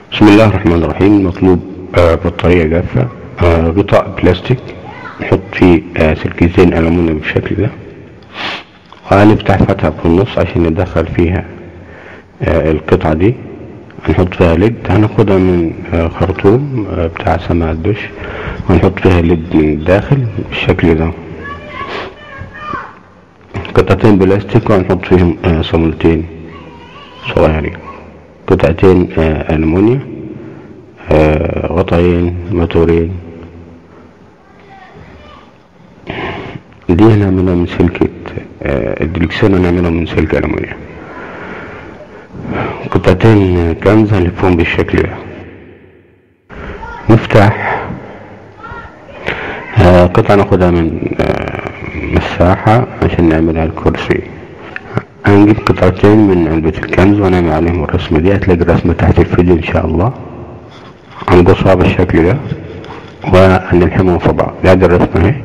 بسم الله الرحمن الرحيم. مطلوب بطارية جافة، غطاء بلاستيك نحط فيه سلكتين ألمونيوم بالشكل ده، وهنفتح فتحة في النص عشان ندخل فيها القطعة دي. هنحط فيها ليد، هناخدها من خرطوم بتاع سماعة الدش، ونحط فيها ليد من الداخل بالشكل ده. قطعتين بلاستيك وهنحط فيهم صامولتين صغيرين، قطعتين ألمونيوم، غطاين موتورين. دي هنعملها من سلكة الدركسيون، هنعملها من سلك ألمونيوم. قطعتين كنز هنلفهم بالشكل ده. نفتح قطعة ناخدها من مساحة عشان نعملها الكرسي. هنجيب قطعتين من علبة الكنز ونعمل عليهم الرسمة دي، هتلاقي الرسمة تحت الفيديو ان شاء الله. هنقصها بالشكل ده وهنلحمهم في بعض. هذه الرسمة اهي،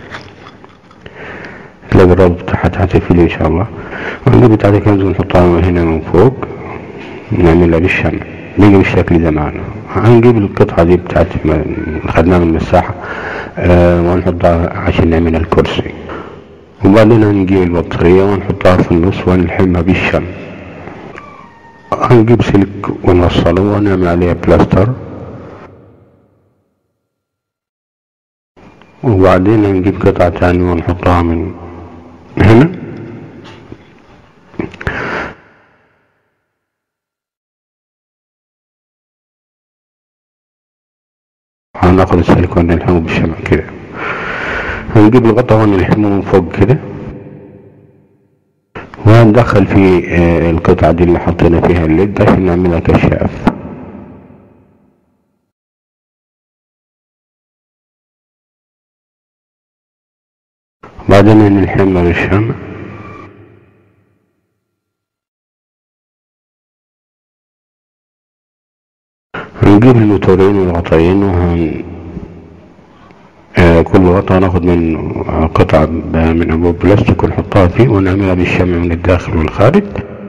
تلاقي الرابط بتاعها تحت الفيديو ان شاء الله. هنجيب بتاعت الكنز ونحطها هنا من فوق، نعملها بالشمع، بيجي بالشكل ده معنا. هنجيب القطعة دي بتاعت خدناها من المساحة ونحطها عشان نعملها الكرسي، وبعدين هنجيب البطارية ونحطها في النص ونلحمها بالشمع. هنجيب سلك ونوصله ونعمل عليها بلاستر، وبعدين هنجيب قطعة تانية ونحطها من هنا. هناخد السلك ونلحمه بالشمع كده. هنجيب الغطا ونلحمه من فوق كده، وهندخل في القطعة دي اللي حطينا فيها الليد عشان نعملها كشاف. بعدين نلحمها بالشمع. هنجيب الموتورين والغطاين، كل غطا ناخد منه قطعة من أنبوب بلاستيك ونحطها فيه ونعملها بالشمع من الداخل والخارج.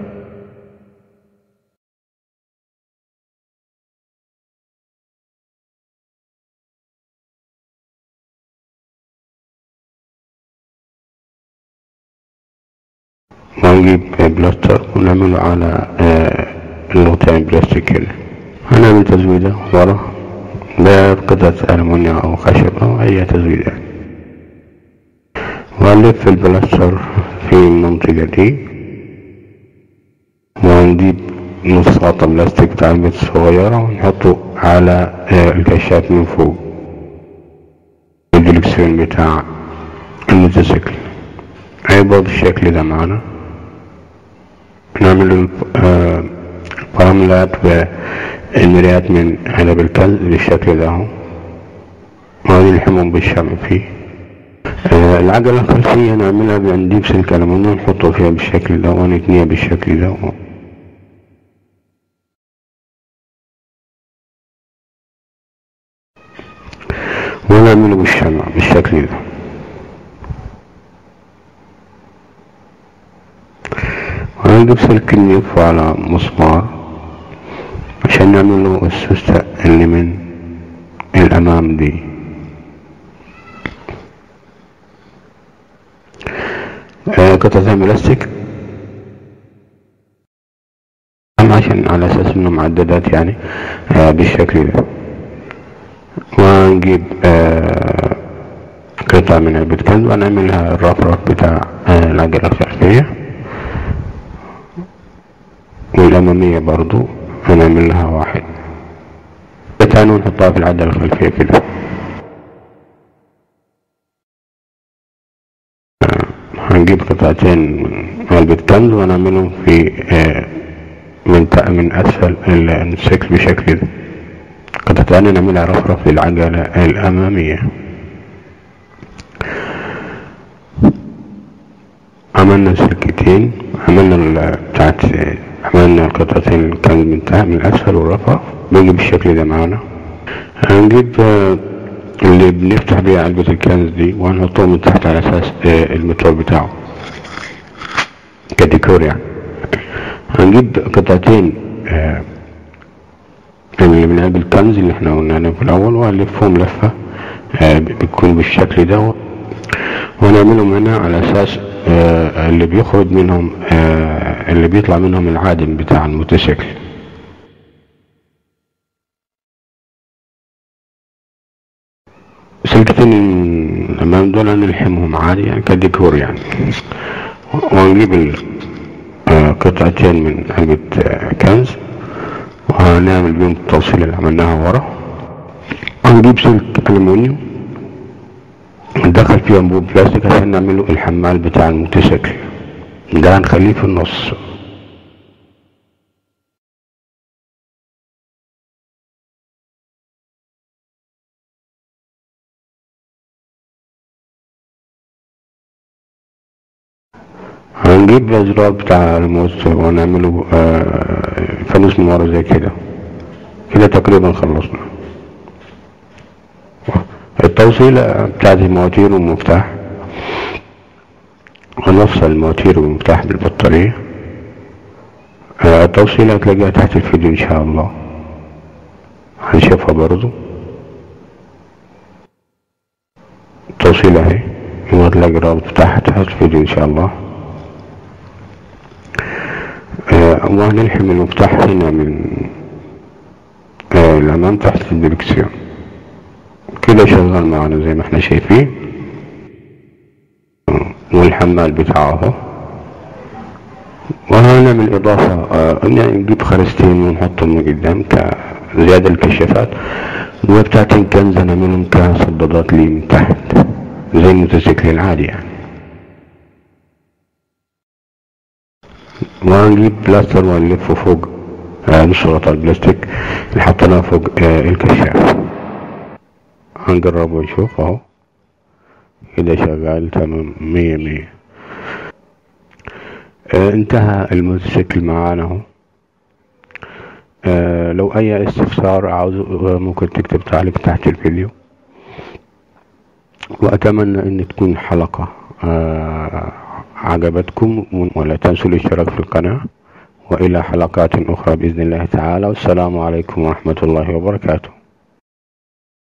ونجيب بلاستر ونعمله على الغطاء بلاستيك كده. هنعمل تزويدة ورا بقطعة ألمونيا أو خشب أو أي تزويدة، وهنلف البلاستر في المنطقة دي، وهنجيب نص غطا بلاستيك بتاع البيت الصغيرة ونحطه على الكشاف من فوق الدركسيون بتاع الموتوسيكل. هيبقى بالشكل ده معانا. نعمل البراملات والمرايات من علب الكنز بالشكل ده اهو، ونلحمهم بالشمع فيه. العجلة الخلفية نعملها بنجيب سلك ألمونيوم ونحطه فيها بالشكل ده ونتنيها بالشكل ده، ونعمله بالشمع بالشكل ده. وهنجيب سلك نلفه على مسمار عشان نعمله السوستة اللي من الأمام دي. قطعتين بلاستيك عشان على أساس إنه معددات يعني بالشكل ده. ونجيب قطعة من علبة كنز ونعملها الرفرف بتاع العجلة الخلفية، والأمامية برضو هنعمل لها واحد تاني ونحطها في العجلة الخلفية كده. هنجيب قطعتين من علبة كنز ونعملهم في من أسفل السيكل بالشكل ده. قطعة تانية نعملها رفرف للعجلة الأمامية. عملنا سلكتين، عملنا القطعتين الكنز من الأسفل والرفرف بيجي بالشكل ده معانا. هنجيب اللي بنفتح بيها علبة الكنز دي وهنحطه من تحت على أساس الموتور بتاعه كديكور يعني. هنجيب قطعتين اللي بنقابل الكنز اللي احنا قلنا في الاول، وهنلفهم لفة بتكون بالشكل ده، ونعملهم هنا على اساس اللي بيخرج منهم اللي بيطلع منهم العادم بتاع الموتوسيكل. سلكتين الامام دول هنلحمهم عادي يعني كديكور يعني، ونجيب قطعتين من علبة كنز وهنعمل بيهم التوصيل اللي عملناها ورا، ونجيب سلك ألمونيوم ندخل فيه انبوب بلاستيك عشان نعمله الحمال بتاع الموتوسيكل ده، هنخليه في النص. هنجيب الازرار بتاع الموز ونعمله فانوس من ورا زي كده. كده تقريبا خلصنا. التوصيلة بتاعت المواتير والمفتاح، هنفصل المواتير والمفتاح بالبطارية. التوصيلة هتلاقيها تحت الفيديو ان شاء الله، هنشوفها برضو. التوصيلة اهي، وهتلاقي الرابط بتاعها تحت الفيديو ان شاء الله. وهنلحم المفتاح هنا من الامام تحت الدركسيون كده، شغال معنا زي ما احنا شايفين، والحمال بتاعه اهو. وهنعمل اضافة نجيب خرستين ونحطهم من قدام كزيادة الكشافات، وبتاعتين كنز هنعملهم كصدادات لي من تحت زي الموتوسيكل العادي يعني. وهنجيب بلاستر ونلفه فوق نص غطاء البلاستيك اللي حطيناه فوق الكشاف. هنجربه ونشوف اهو كده شغال تمام 100. انتهى الموتوسيكل معانا اهو. لو اي استفسار عاوزه ممكن تكتب تعليق تحت الفيديو، واتمنى ان تكون حلقة عجبتكم، ولا تنسوا الاشتراك في القناة، والى حلقات اخرى باذن الله تعالى، والسلام عليكم ورحمة الله وبركاته.